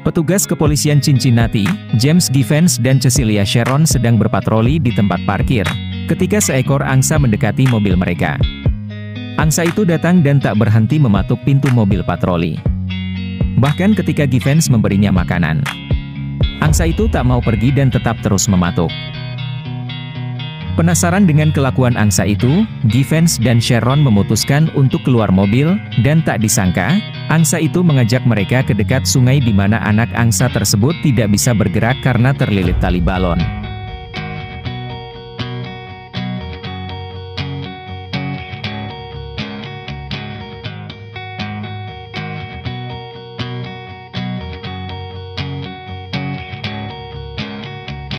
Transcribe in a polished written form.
Petugas kepolisian Cincinnati, James Givens dan Cecilia Sharon sedang berpatroli di tempat parkir, ketika seekor angsa mendekati mobil mereka. Angsa itu datang dan tak berhenti mematuk pintu mobil patroli. Bahkan ketika Givens memberinya makanan, angsa itu tak mau pergi dan tetap terus mematuk. Penasaran dengan kelakuan angsa itu, Givens dan Sharon memutuskan untuk keluar mobil, dan tak disangka, angsa itu mengajak mereka ke dekat sungai di mana anak angsa tersebut tidak bisa bergerak karena terlilit tali balon.